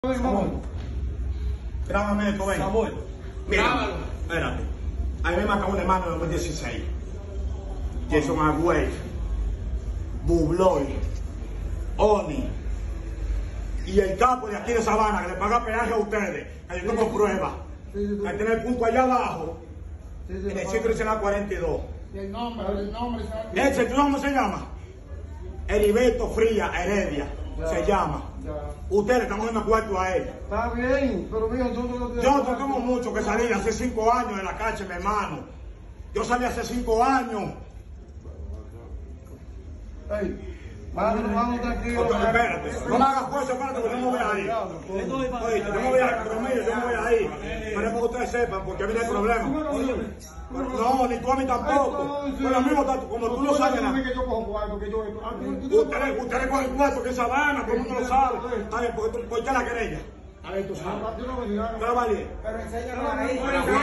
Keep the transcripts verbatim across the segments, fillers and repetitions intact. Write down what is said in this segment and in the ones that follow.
Samuel. Grábame esto, ven. Samuel. Mira, espérate. A mí me matan un hermano en dos mil dieciséis. Jason Agüey, Bubloy, Oni y el capo de aquí de Sabana que le paga peaje a ustedes. Que yo tengo pruebas. Sí, sí, sí. Que tiene el punto allá abajo. Sí, sí, En el sí. ciclo dice la cuarenta y dos. Y el nombre, el nombre. Ese, ¿tú sabes cómo se llama? Heriberto Fría Heredia. Ya, Se llama. ya. Ustedes están dando cuarto a ella. Está bien, pero mira, nosotros no tenemos. Yo no tengo mucho que salir hace cinco años de la calle, mi hermano. Yo salí hace cinco años. Ey, vamos, vamos tranquilos. Oye, espérate, no me hagas fuerza, espérate, porque yo me voy a ir. Oye, yo me voy a ir, pero mire, yo me voy a ir. Pero es para que ustedes sepan, porque a mí no hay problema. No, ni tú a mí tampoco. Pero lo mismo, tanto como tú no sabes nada. Que yo cojo cuarto, que yo. Ustedes, ustedes cogen cuarto que es Sabana, todo el mundo lo sabe. A ver, ¿por por qué la querella? A ver, tú sabes. Yo no me digo. ¿Qué la valía? Pero enséñalo ahí.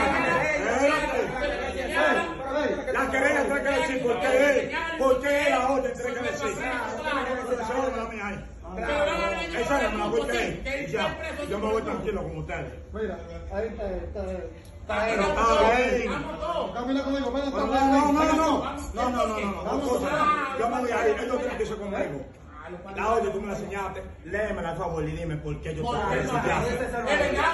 Espérate. La querella tiene que decir por qué él, por qué él la otra tiene que decir. Esa es la mía ahí. Esa es la voy a creer. Y ya, yo me voy tranquilo con ustedes. Mira, ahí está, está. Pero está bien. Camina conmigo, ven No, hasta no, no, no, no, no, no, no, no, no, cosa. Yo me voy a ir, ellos tienen que irse conmigo. La oye, tú me la enseñaste, léemela, por favor, y dime por qué yo tengo que enseñarte.